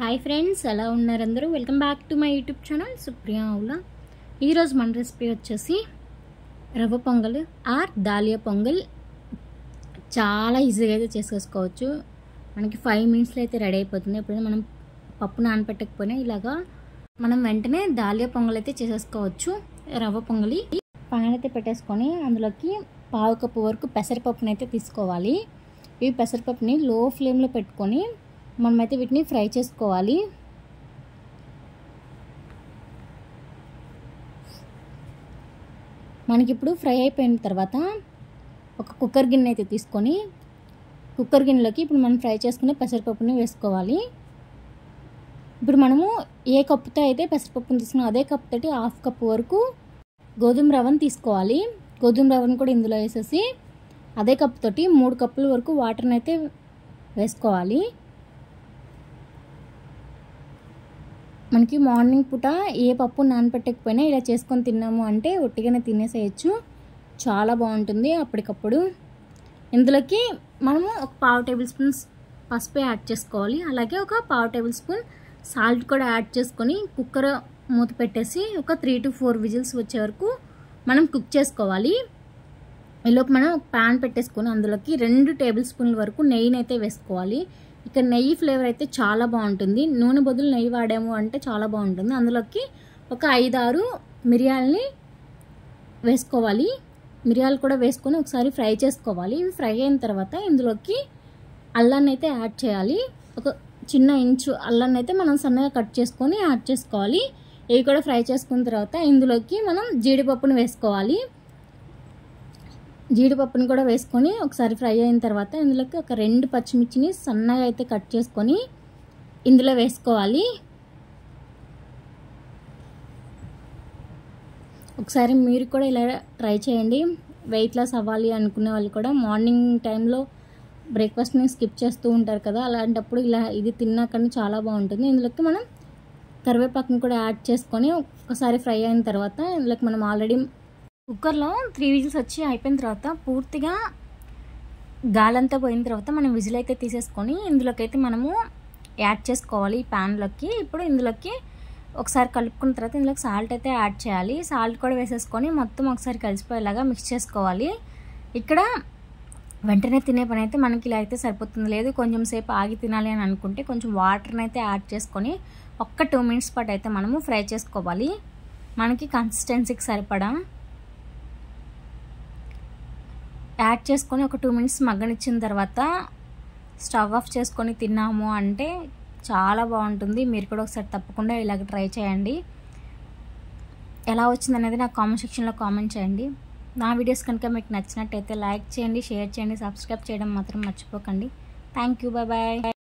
Hi friends, ఎలా ఉన్నారు అందరూ? Welcome back to my YouTube channel Supriya Avula. ఈరోజు మన రెసిపీ వచ్చేసి రవ్వ పొంగల్ ఆర్ దాలియా పొంగల్. చాలా ఈజీగా అయితే చేసేసుకోవచ్చు. మనకి 5 మినిట్స్లో అయితే రెడీ అయిపోతుంది. ఎప్పుడైనా మనం పప్పు నానపెట్టకపోయినా ఇలాగా మనం వెంటనే దాలియా పొంగల్ అయితే చేసేసుకోవచ్చు. రవ్వ పొంగలి పాన్ అయితే పెట్టేసుకొని అందులోకి 1/2 కప్పు వరకు పెసరపప్పుని అయితే తీసుకోవాలి. ఈ పెసరపప్పుని లో ఫ్లేమ్లో పెట్టుకొని మనమైతే వీటిని ఫ్రై చేసుకోవాలి. మనకి ఇప్పుడు ఫ్రై అయిపోయిన తర్వాత ఒక కుక్కర్ గిన్నె అయితే తీసుకొని కుక్కర్ గిన్నెలోకి ఇప్పుడు మనం ఫ్రై చేసుకునే పెసరపప్పుని వేసుకోవాలి. ఇప్పుడు మనము ఏ కప్పుతో అయితే పెసరపప్పుని తీసుకున్నాం అదే కప్పుతోటి 1/2 కప్పు వరకు గోధుమ రవ్వను తీసుకోవాలి. గోధుమ రవ్వను కూడా ఇందులో వేసేసి అదే కప్పుతోటి 3 కప్పుల వరకు వాటర్ని అయితే వేసుకోవాలి. మనకి మార్నింగ్ పూట ఏ పప్పు నానపెట్టకపోయినా ఇలా చేసుకొని తిన్నాము అంటే ఒట్టిగానే తినేసేయచ్చు. చాలా బాగుంటుంది అప్పటికప్పుడు. ఇందులోకి మనము ఒక 1/2 టేబుల్ స్పూన్ పసుపు యాడ్ చేసుకోవాలి. అలాగే ఒక 1/2 టేబుల్ స్పూన్ సాల్ట్ కూడా యాడ్ చేసుకొని కుక్కర్ మూత పెట్టేసి ఒక 3 to 4 విజిల్స్ వచ్చే వరకు మనం కుక్ చేసుకోవాలి. ఈలోపు మనం ఒక ప్యాన్ పెట్టేసుకొని అందులోకి 2 టేబుల్ స్పూన్ల వరకు నెయ్యిని అయితే వేసుకోవాలి. ఇక నెయ్యి ఫ్లేవర్ అయితే చాలా బాగుంటుంది. నూనె బదులు నెయ్యి వాడాము అంటే చాలా బాగుంటుంది. అందులోకి ఒక 5-6 మిరియాలని వేసుకోవాలి. మిరియాలు కూడా వేసుకొని ఒకసారి ఫ్రై చేసుకోవాలి. ఇవి ఫ్రై అయిన తర్వాత ఇందులోకి అల్లాన్ని అయితే యాడ్ చేయాలి. ఒక చిన్న ఇంచు అల్లాన్ని అయితే మనం సన్నగా కట్ చేసుకొని యాడ్ చేసుకోవాలి. ఇవి కూడా ఫ్రై చేసుకున్న తర్వాత ఇందులోకి మనం జీడిపప్పును వేసుకోవాలి. జీడిపప్పుని కూడా వేసుకొని ఒకసారి ఫ్రై అయిన తర్వాత ఇందులోకి ఒక 2 పచ్చిమిర్చిని సన్నగా అయితే కట్ చేసుకొని ఇందులో వేసుకోవాలి. ఒకసారి మీరు కూడా ఇలా ట్రై చేయండి. వెయిట్ లాస్ అవ్వాలి అనుకునే వాళ్ళు కూడా మార్నింగ్ టైంలో బ్రేక్ఫాస్ట్ని స్కిప్ చేస్తూ ఉంటారు కదా, అలాంటప్పుడు ఇలా ఇది తిన్నా కానీ చాలా బాగుంటుంది. ఇందులోకి మనం కరివేపాకుని కూడా యాడ్ చేసుకొని ఒకసారి ఫ్రై అయిన తర్వాత ఇందులోకి మనం ఆల్రెడీ కుక్కర్లో 3 విజిల్స్ వచ్చి అయిపోయిన తర్వాత పూర్తిగా గాలంతా పోయిన తర్వాత మనం విజిల్ అయితే తీసేసుకొని ఇందులోకి అయితే మనము యాడ్ చేసుకోవాలి ఈ ప్యాన్లోకి. ఇప్పుడు ఇందులోకి ఒకసారి కలుపుకున్న తర్వాత ఇందులోకి సాల్ట్ అయితే యాడ్ చేయాలి. సాల్ట్ కూడా వేసేసుకొని మొత్తం ఒకసారి కలిసిపోయేలాగా మిక్స్ చేసుకోవాలి. ఇక్కడ వెంటనే తినే పని అయితే మనకి ఇలా అయితే సరిపోతుంది. లేదు కొంచెం సేపు ఆగి తినాలి అని అనుకుంటే కొంచెం వాటర్ని అయితే యాడ్ చేసుకొని ఒక్క 2 మినిట్స్ పాటు అయితే మనము ఫ్రై చేసుకోవాలి. మనకి కన్సిస్టెన్సీకి సరిపడా యాడ్ చేసుకొని ఒక 2 మినిట్స్ మగ్గనిచ్చిన తర్వాత స్టవ్ ఆఫ్ చేసుకొని తిన్నాము అంటే చాలా బాగుంటుంది. మీరు కూడా ఒకసారి తప్పకుండా ఇలాగ ట్రై చేయండి. ఎలా వచ్చిందనేది నాకు కామెంట్ సెక్షన్లో కామెంట్ చేయండి. నా వీడియోస్ కనుక మీకు నచ్చినట్టయితే లైక్ చేయండి, షేర్ చేయండి, సబ్స్క్రైబ్ చేయడం మాత్రం మర్చిపోకండి. Thank you, bye bye.